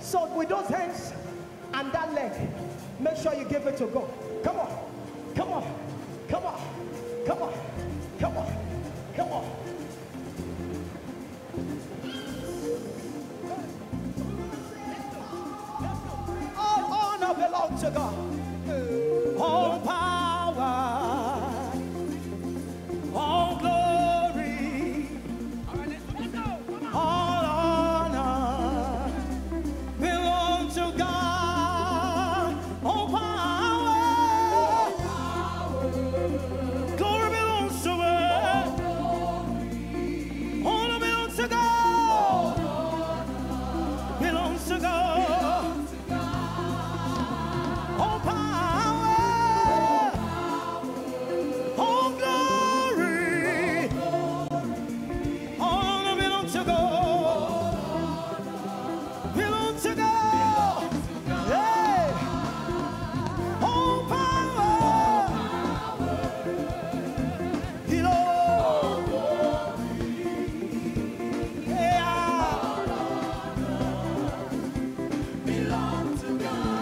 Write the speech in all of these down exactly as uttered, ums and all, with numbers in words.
So with those hands and that leg, make sure you give it to God. Come on, come on, come on, come on, come on, come on. All honor belongs to God. All power, all glory, all honor belongs to God. All power, glory belongs to God. Honor belongs to God. Belongs to God. All power, all glory, honor belongs to God. Belongs to God. Hey. All power, you know. Yeah. Belongs to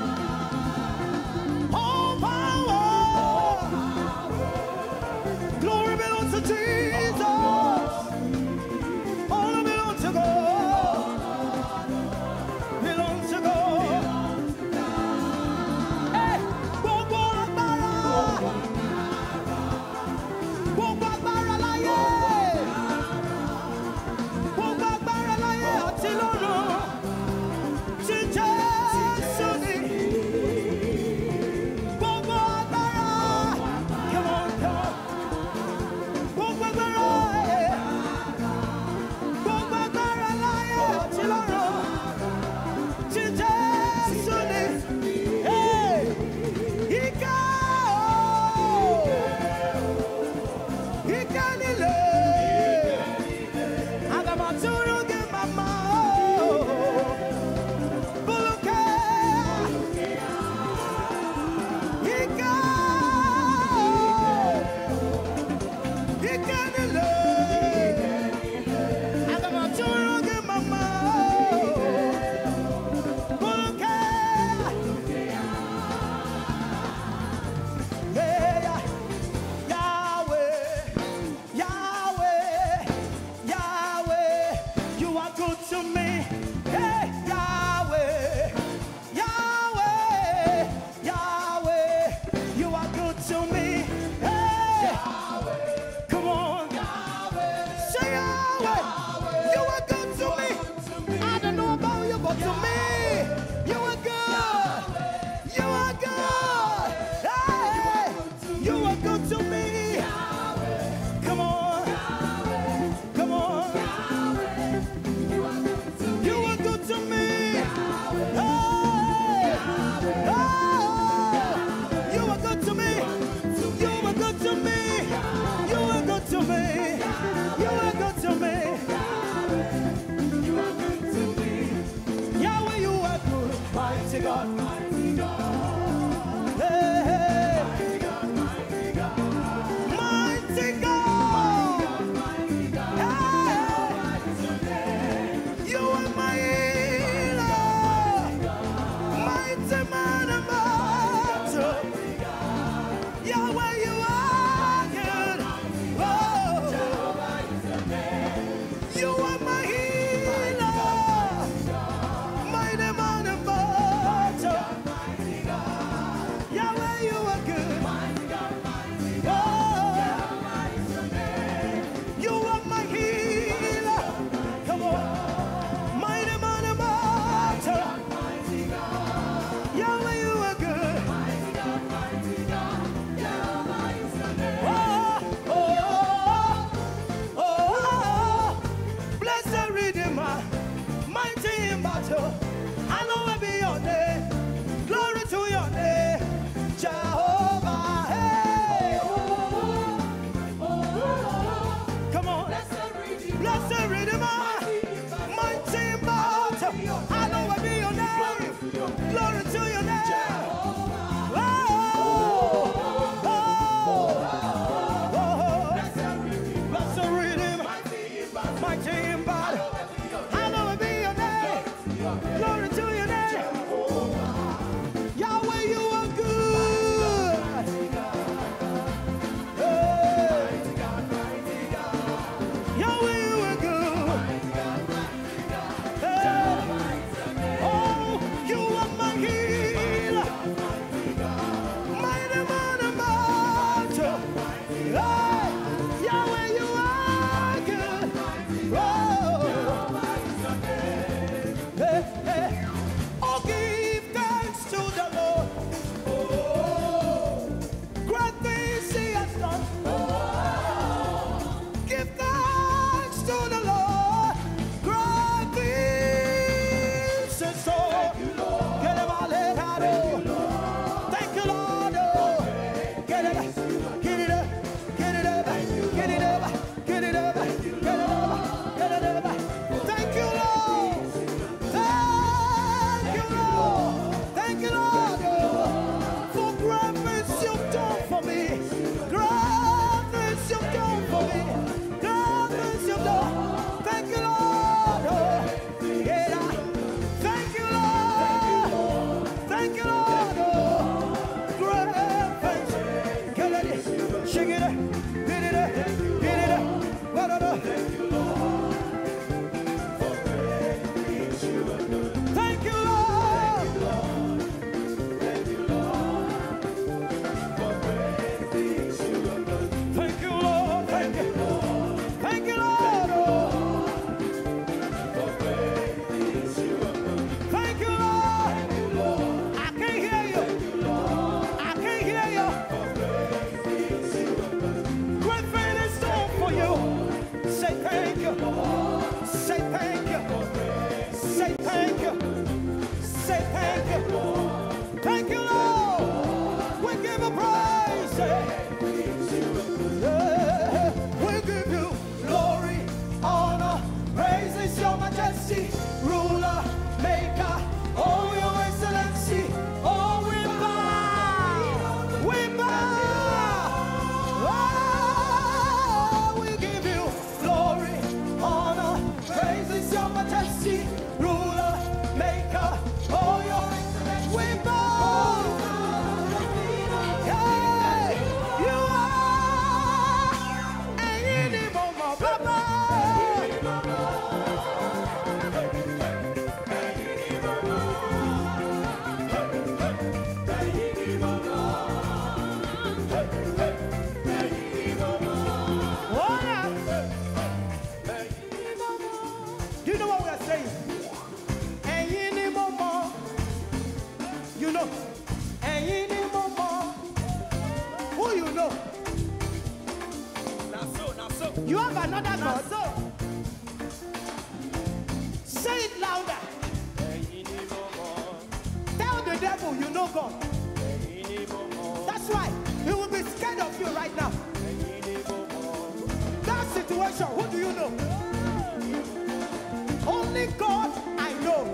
God. All power, glory belongs to Jesus. Honor belongs to God. Belongs to God. Hey, gbogbo agbára, gbogbo agbára láyé, gbogbo agbára láyé àti lọ́run, tí Jésù ní. Gbogbo agbára, come on, come on. Gbogbo agbára, eh. Gbogbo agbára láyé àti lọ́run, tí Jésù ní. Hey, ìkà o, ìkà nílé, àgàmàtúrú gé màmá o, bùlùkẹ́, ìkà o, ìkà nílé, àgàmàtúrú gé màmá o, bùlùkẹ́. Yeah, Yahweh, Yahweh, Yahweh, you are good to me. Hey, Yahweh, Yahweh, Yahweh, you are good to me. Hey, come on, say Yahweh, you are good to me. I don't know about you, but to me, you are good. You are good. Hey, you are good to me. Come on, come on. You are good to me. Hey, oh, you are good to me. You are good to me. You are good to me. You are good to me. Yahweh, you are good. Mighty God. Hey, hey. Mighty God. Hey, you are my healer. Mighty man of battle. Yahweh, you are good. Oh, you are my healer. Mighty man of battle. Yahweh, you are good. Oh, you are my healer. Come on. Mighty man of battle. Yahweh, you are good. Oh, oh, oh, oh, blessed Redeemer, mighty in battle. Hallowed be your name. Glory to your name, Jehovah. Hey, come on, blessed Redeemer, mighty in battle. Hallowed be your name. Glory to your name. Oh, oh, oh, oh. Blessed Redeemer, mighty in battle. Hallowed be your name. Glory to your name. know God. That's why he will be scared of you right now. That situation, who do you know? Only God I know.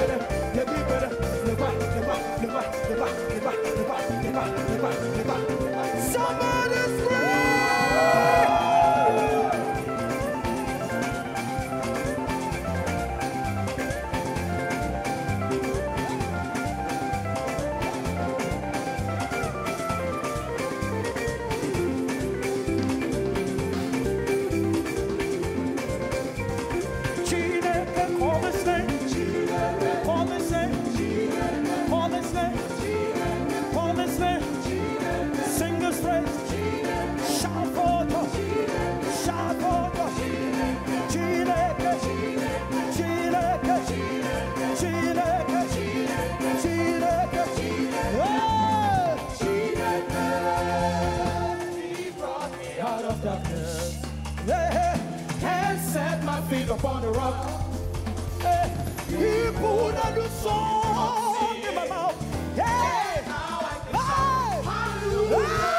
Never, never, never, never, never, never, never, never, never, darkness. Yeah. And set my feet upon the rock. Yeah. He put a new song in my mouth. Yeah. Hey. Hallelujah.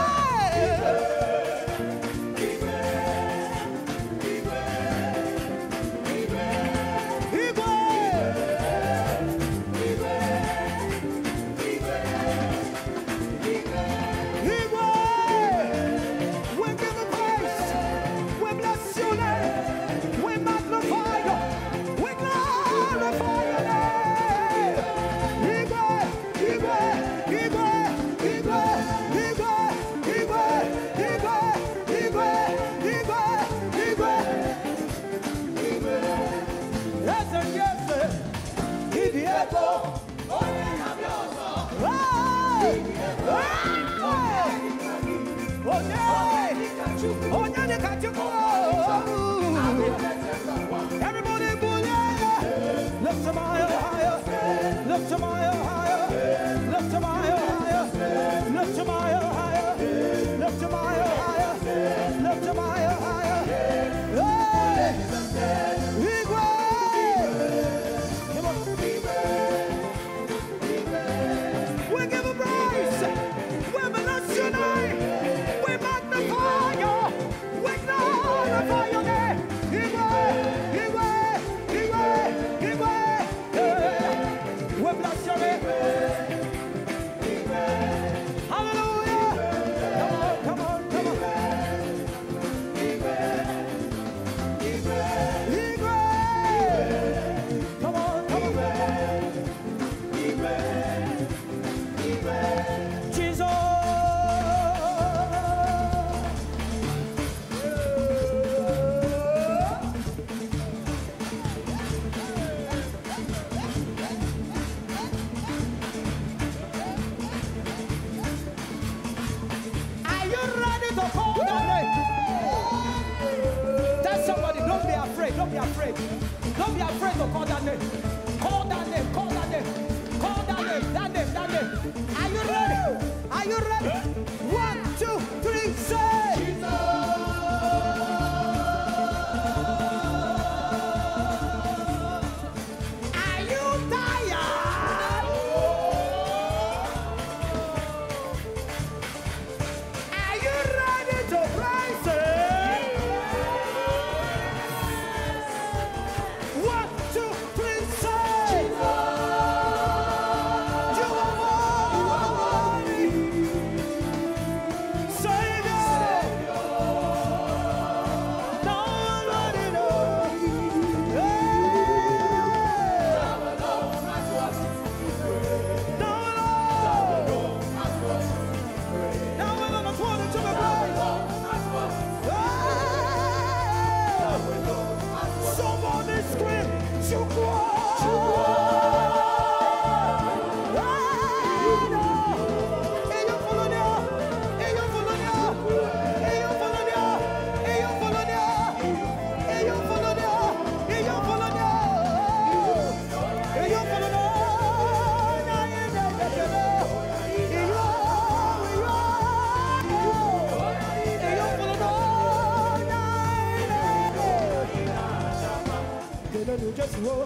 Everybody move, lift them higher, higher, lift them higher, higher, lift them higher, higher, lift them higher, higher, lift them higher, higher, lift them higher, higher. Hey, come on, we give a praise, we bless your name, we magnify you, we glorify your name. Don't be afraid. Don't be afraid to call that name. Call that name. Call that name. Call that name. That name. That name. Are you ready? Are you ready? One, two, three, say. Jesus. Are you tired? Are you ready to praise Him? Just walk.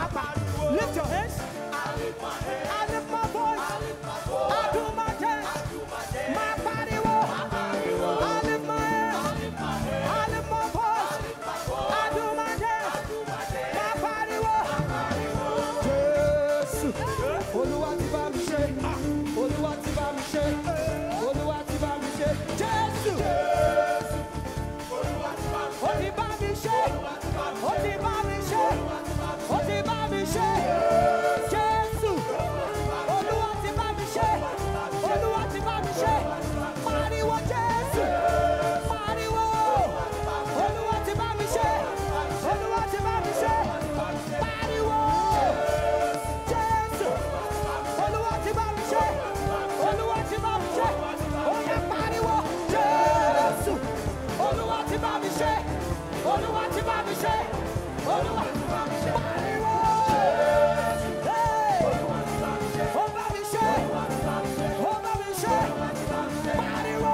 Lift your hands. I lift my hands. I lift my voice. I lift my voice. I do my dance. I do my dance. My body will. My body will. I lift my hands. I lift my hands. I lift my voice. I lift my voice. I do my dance. I do my dance. My body will. My body will. Jesus. Olúwa ti bá mi ṣe. Olúwa ti bá mi ṣe. Olúwa ti bá mi ṣe. Jésù. Olúwa ti bá mi ṣe. Ó ti bá mi ṣe. Ó ti bá mi ṣe. Ó ti bá mi ṣe. Jésù. Olúwa ti bá mi ṣe. Olúwa ti bá mi ṣe. Pariwo Jésù. Pariwo. Olúwa ti bá mi ṣe. Olúwa ti bá mi ṣe. Pariwo. Jésù. Olúwa ti bá mi ṣe. Olúwa ti bá mi ṣe. Ó yá pariwo. Jésù. Olúwa ti bá mi ṣe. Olúwa ti bá mi ṣe. Olúwa ti bá mi ṣe. Pariwo. Hey. Ó bá mi ṣe. Ó bá mi ṣe. Pariwo.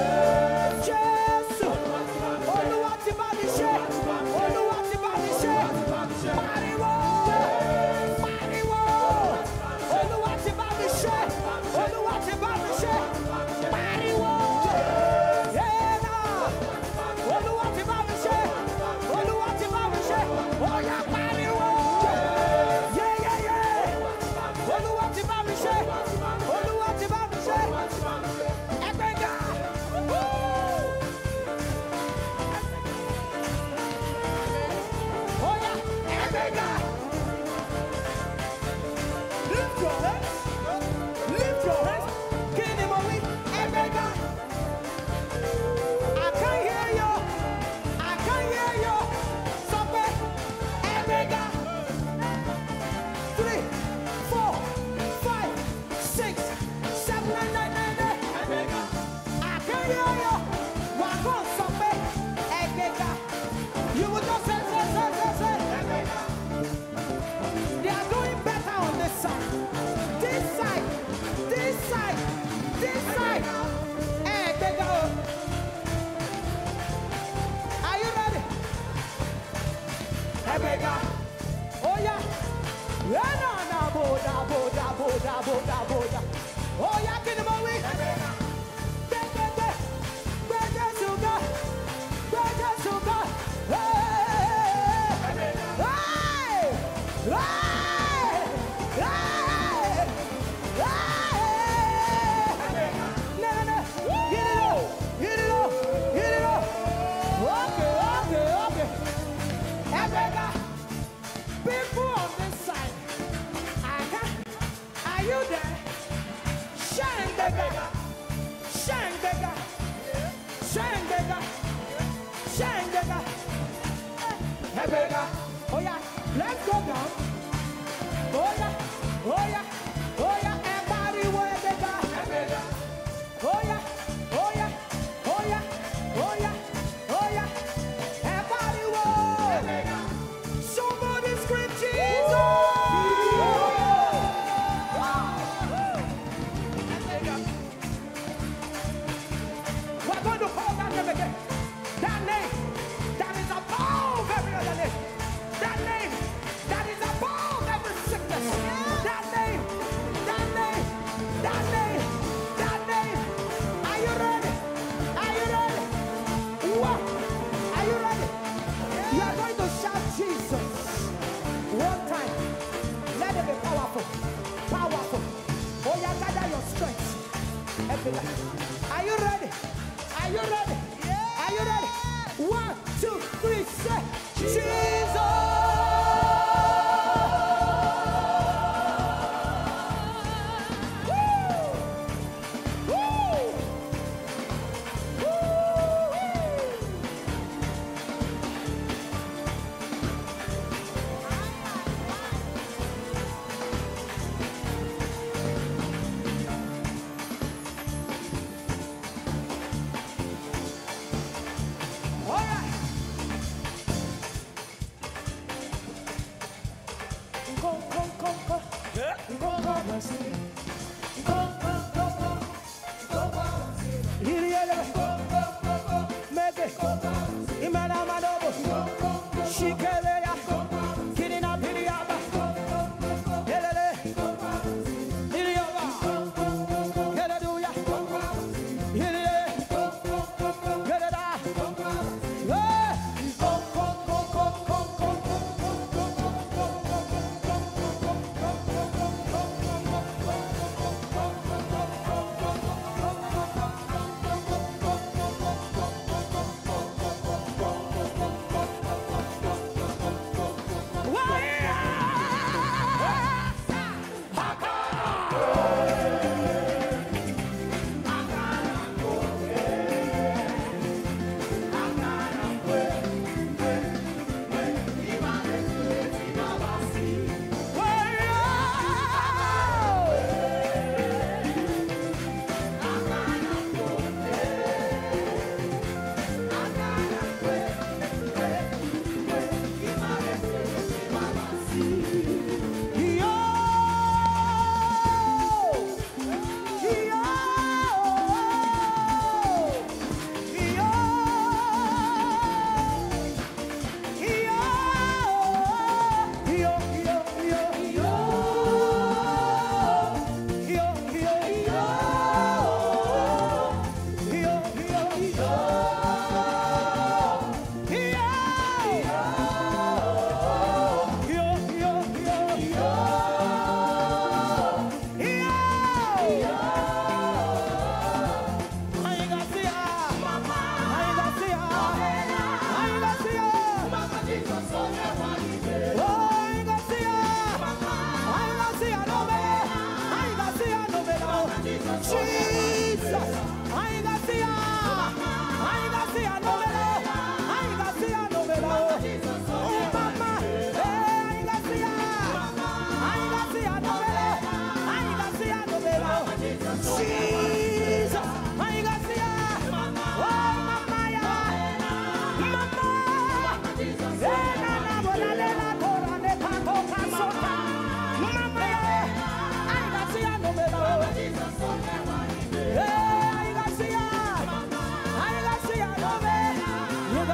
Jésù. Olúwa ti bá mi ṣe. Olúwa ti bá mi ṣe. Pariwo. Pariwo. Olúwa ti bá mi ṣe. Olúwa ti bá mi ṣe. Pariwo. Yéèna. Olúwa ti bá mi ṣe. Olúwa ti bá mi ṣe. Ó yá pariwo. Yeah, yeah, yeah. Olúwa ti bá mi ṣe. Olúwa ti bá mi ṣe. Ẹgbẹ́ga. Ó yá ẹgbẹ́ga. Lift your hands. Lift your hands. Kí ni mo wí? Ẹgbẹ́ga. I can't hear you. I can't hear you. Sọ pé ẹgbẹ́ga. Three, four, five, six, seven, nine, nine, nine, nine. Ẹgbẹ́ga. I can't hear you. Wà á kàn sọ pé ẹgbẹ́ga. You will just say, say, say, say, say. Ẹgbẹ́ga. They are doing better on this side. This side. This side. This side. Ẹgbẹ́ga o. Are you ready? Ẹgbẹ́ga. Oh yeah. Yeah, no, no, boda, boda, boda, boda, boda. Oh yeah, kí ni mo wí? Ẹgbẹ́ga. Gbé, gbé, gbé. Gbé Jésù ga. Gbé Jésù ga. Hey! Ẹgbẹ́ga. Hey! Hey! Hey! Hey! Ẹgbẹ́ga. No, no, no. Hit it up. Hit it up. Hit it up. Okay, okay, okay. Ẹgbẹ́ga. People on this side, I can't. Are you there? Shine, beggar. Shine, beggar. Shine, beggar. Shine, beggar. Hey, beggar. Oh yeah, let's go down. Oh yeah, oh yeah, oh yeah. Everybody, where beggar? Beggar. Oh yeah, oh yeah, oh yeah, oh yeah, oh yeah. Everybody, where beggar? Somebody scream Jesus! We're going to call that name again. That name that is above every other name. That name that is above every sickness. That name, that name, that name, that name. Are you ready? Are you ready? What? Are you ready? You are going to shout Jesus. One time. Let it be powerful. Powerful. Oh, yeah, gather your strength. Everybody. Are you ready? Are you ready? Yeah. Are you ready? One, two, three, say Jesus. Woo! Woo! All right. Imana madobo, shikeleya, kirina piriaba.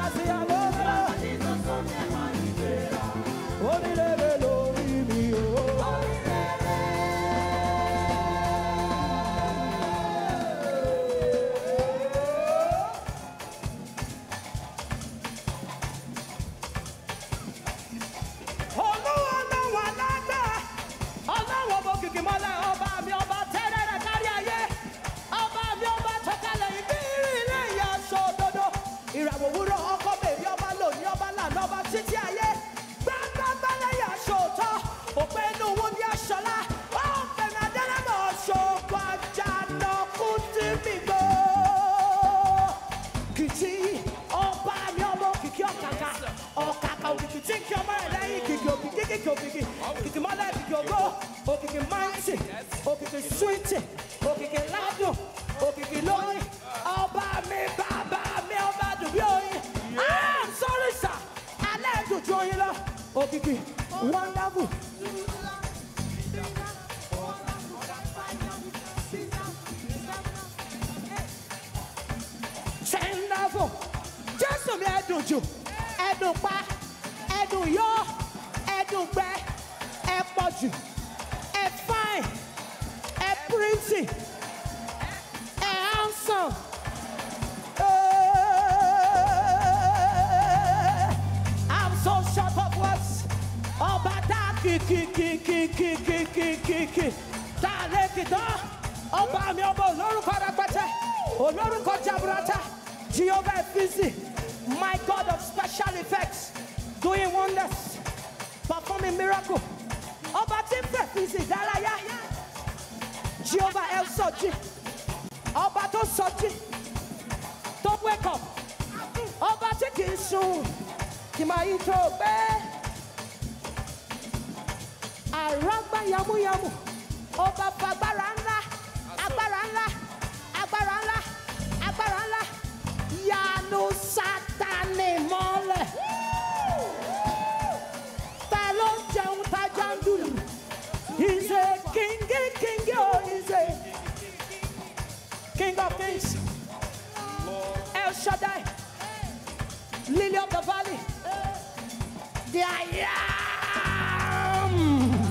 Wonderful. Wonderful. Just some edun ju, edun pa, edun yo, edun gbe, e poju, e fine, e pretty, e handsome. I'm so short of words. Ọba dá kìkì kìkì kìkì kìkì kì tá lẹ́kìtàn. Ọba mi ọba olórúkọ rẹpẹtẹ, olórúkọ jaburata. Jehovah Ephesi, my God of special effects, doing wonders, performing miracle. Ọba tí ń fẹ́ Ephesi dárayá. Jehovah El Soji, ọba tó sọjí, tó wake up. Ọba tí kì í sùn, kì máa yí tó gbé. Aragba yamu yamu, ọba fagbára ńlá, agbára ńlá, agbára ńlá, agbára ńlá, yanu Sátánì mọ́lẹ̀. Ta ló ń jẹun tajà ń dùlù? He's a king, king, oh, he's a king of kings. El Shaddai, Lily of the Valley, the I am.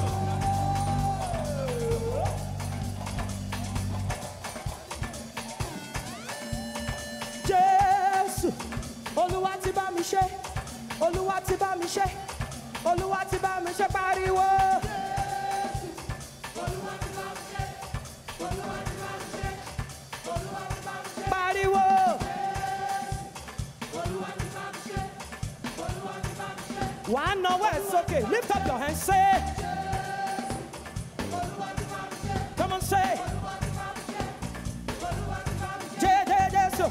Olúwa ti bá mi ṣe, Olúwa ti bá mi ṣe, Olúwa ti bá mi ṣe pariwo. Olúwa ti bá mi ṣe, Olúwa ti bá mi ṣe, Olúwa ti bá mi ṣe pariwo. Olúwa ti bá mi ṣe, Olúwa ti bá mi ṣe. Wàá nawọ́ ẹ̀ sókè, lift up your hands, say. Olúwa ti bá mi ṣe. Come on, say. Olúwa ti bá mi ṣe, Olúwa ti bá mi ṣe. Jẹ́ jẹ́ jẹ́ so.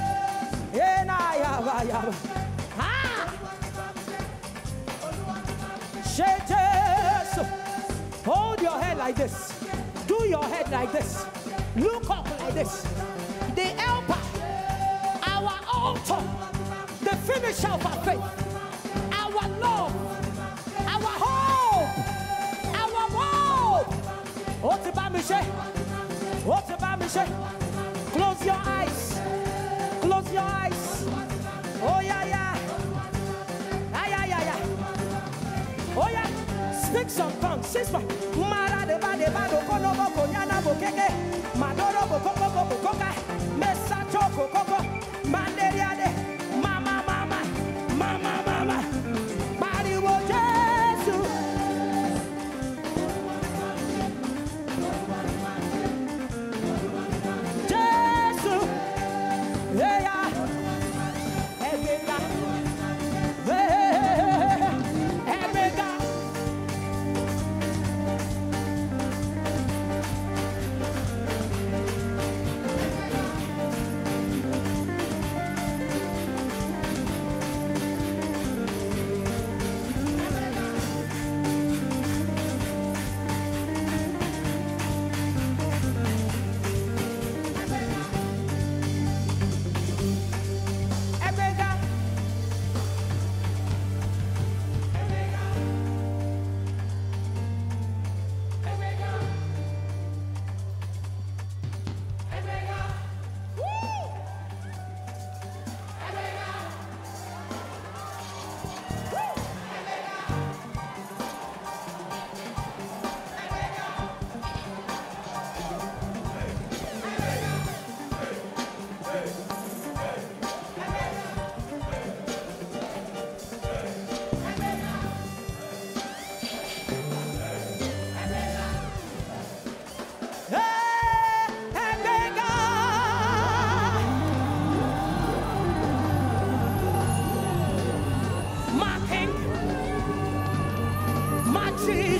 Ah! Hold your head like this. Do your head like this. Look up like this. The helper, our altar, the finisher of our faith, our love, our hope, our hope. Otibamishe, Otibamishe. Close your eyes. Close your eyes. Oh yeah, yeah. Ah, yeah, yeah, yeah. Oh yeah. Speak some tongues. Sister. Mara de ba de ba do kono bo konyana bo keke. Madoro bo koko bo koka. Mesa choko koko. Manderia de. Mama mama. Mama mama. Bari wo Jesu. Jesu. Yeah, yeah.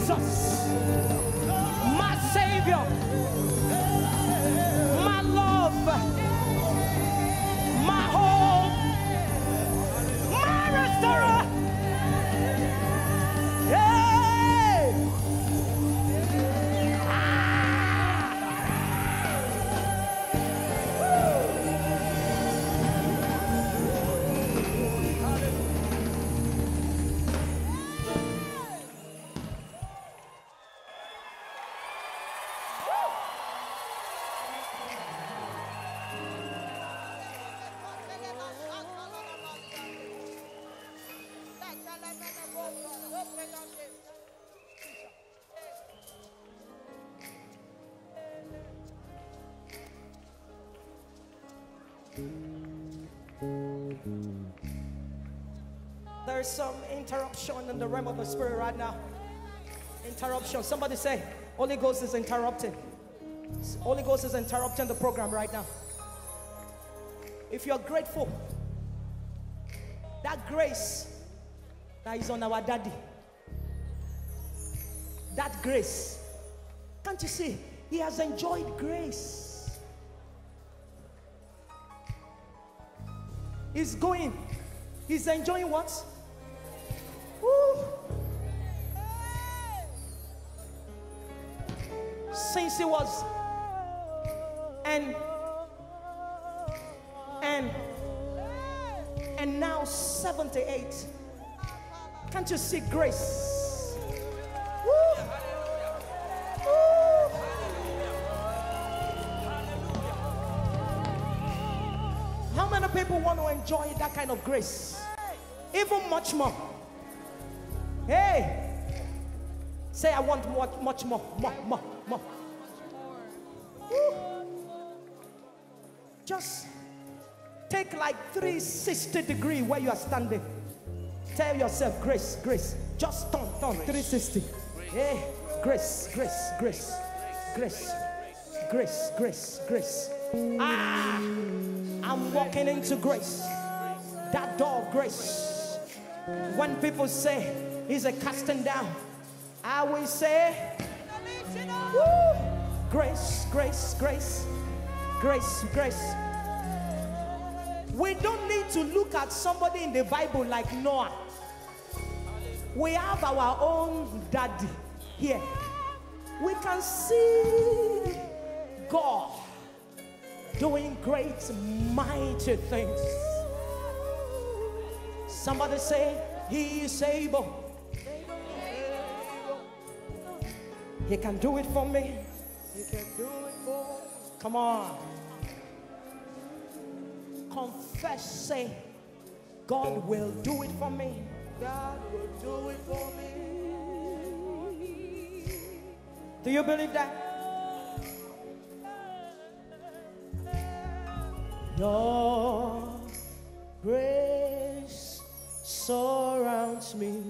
Jesus, my Savior, my love, my hope, my restorer. Hey! Ah! There's some interruption in the realm of the spirit right now. Interruption. Somebody say, Holy Ghost is interrupting. Holy Ghost is interrupting the program right now. If you're grateful, that grace that is on our daddy, that grace, can't you see? He has enjoyed grace. He's going. He's enjoying what? Woo. Since he was and and and now seventy-eight. Can't you see grace? Woo. Woo. How many people want to enjoy that kind of grace? Even much more. Hey, say I want much, much more, more, more, more. Woo. Just take like three sixty degree where you are standing. Tell yourself, grace, grace. Just turn, turn, three sixty. Hey, grace, grace, grace, grace, grace, grace, grace. Ah, I'm walking into grace. That door of grace. When people say he's a casting down, I will say, woo, grace, grace, grace, grace, grace. We don't need to look at somebody in the Bible like Noah. We have our own daddy here. We can see God doing great, mighty things. Somebody say, he is able. He can do it for me. He can do it for me. Come on. Confess, say, God will do it for me. God will do it for me. Do you believe that? Your grace surrounds me.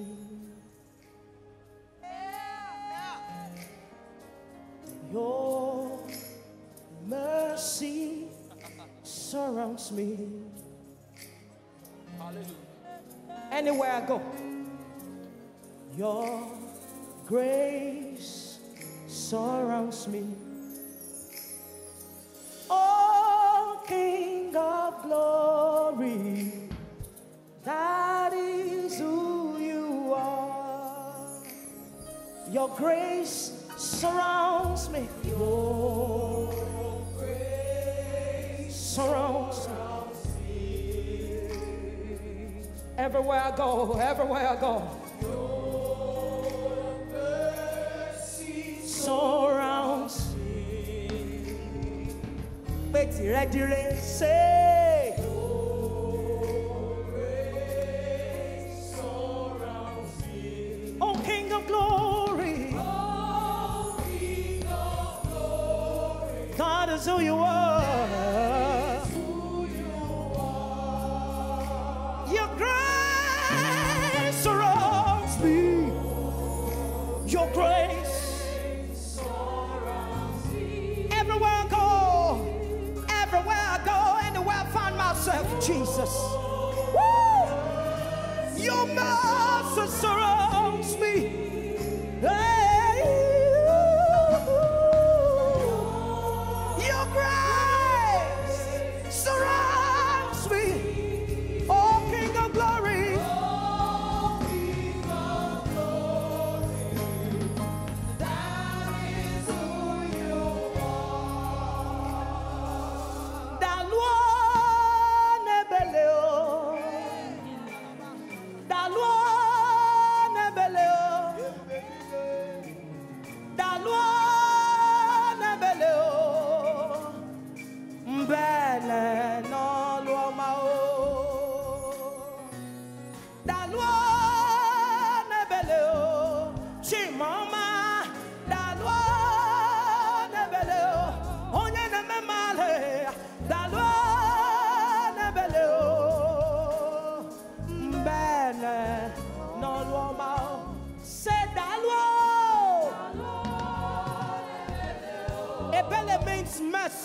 Your mercy surrounds me. Hallelujah. Anywhere I go, your grace surrounds me. Oh, King of glory, that is who you are. Your grace surrounds me. Your grace surrounds me. Everywhere I go, everywhere I go. Your mercy surrounds me. Betty, ready, ready, say. Your grace surrounds me. Oh, King of glory. Oh, King of glory. God is who you are. Your grace surrounds me. Everywhere I go, everywhere I go, anywhere I find myself, Jesus. Woo! Your mercy surrounds me. Hey.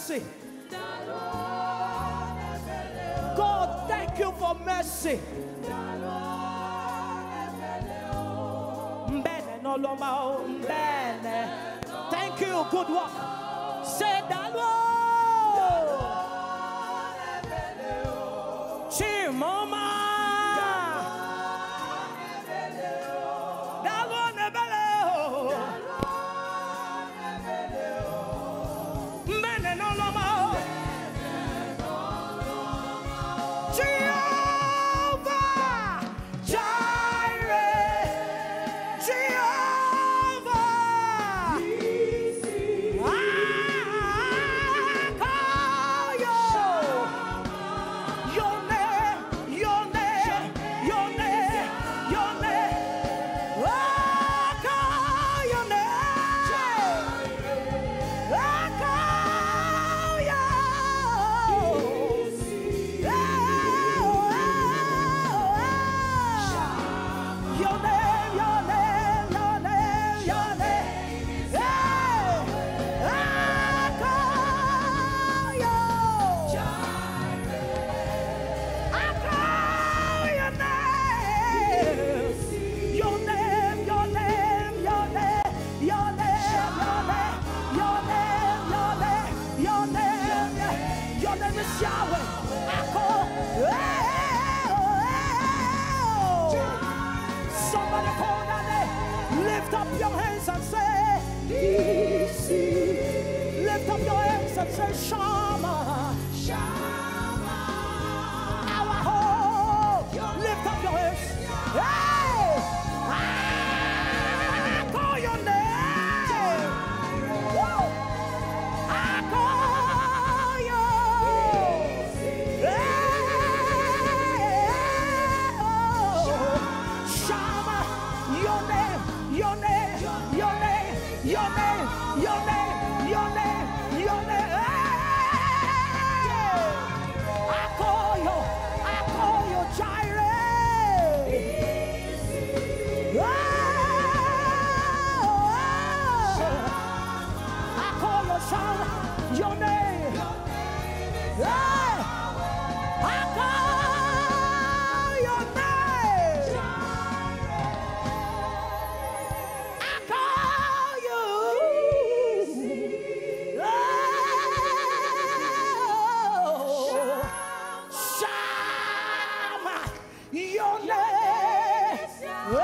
mercy. God, thank you for mercy. Thank you, good work. Say Dalo. Chimoma. Dalo nebeleo. Mbene no loma. Jehovah Jireh. Jehovah. I call you. Your name, your name, your name, your name. I call your name. I call you. Your name, your name, your name, your name. I call you. I call your name. Your name, your name, your name, your name, your name, your name, your name, your name. Your name is Yahweh. I call. Somebody call that name. Lift up your hands and say, lift up your hands and say, Shama. Our hope. Lift up your hands. Hey! I call your name. Woo! I call you. Hey! Oh! Shama, your name, your name, your name, your name, your name, your name, your name. Hey! I call you, I call you Jireh. Oh! I call you Shama, your name. Hey! I call your name. I call you. Oh, Shama, your name. Oh,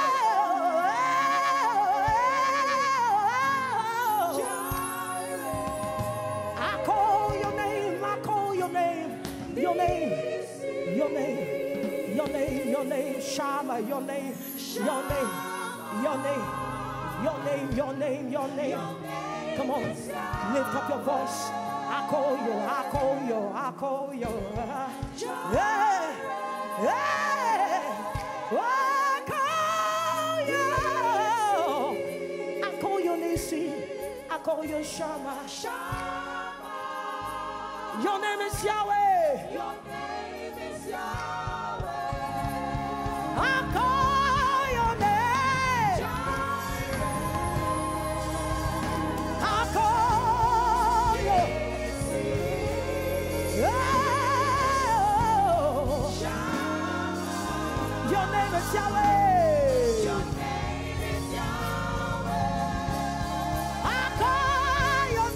I call your name. I call your name. Your name. Your name. Your name. Your name. Shama. Your name. Your name. Your name. Your name. Your name. Your name. Come on. Lift up your voice. I call you. I call you. I call you. Yeah. Yeah. I call you. I call you Nisi. I call you Shama. Your name is Yahweh. Your name is Yahweh. I call your name. I call you. Oh. Your name is Yahweh. Your name is Yahweh. I call your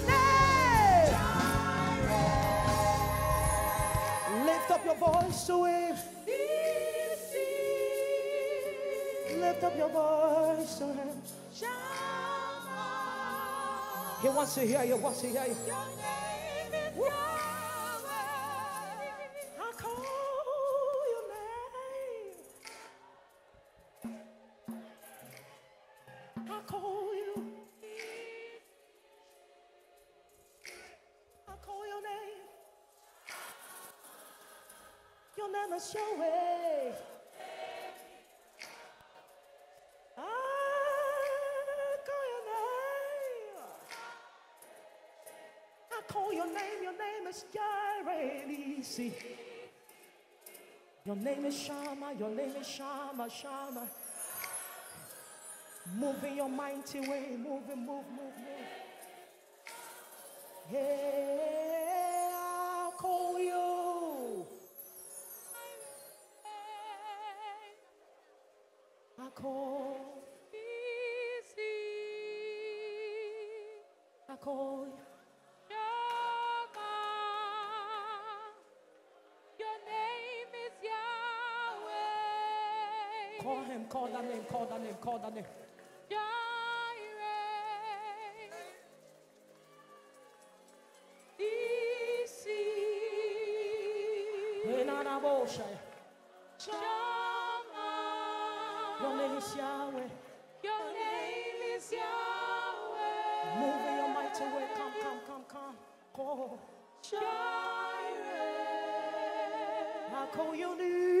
name. Lift up your voice to him. Lift up your voice to him. He wants to hear you. Wants to hear you. Woo. I call your name. I call you. I call your name. Your name is Yahweh. I call your name. I call your name. Your name is Jireh. See. Your name is Shama. Your name is Shama. Shama. Move in your mighty way. Move, move, move, move. Hey, I'll call you. I call. I call you. Your name is Yahweh. Call him, call that name, call that name, call that name. Jireh. Nisi. Shammah. Your name is Yahweh. Your name is Yahweh. Move in your mighty way. Come, come, come, come. Call. Jireh. I call your name.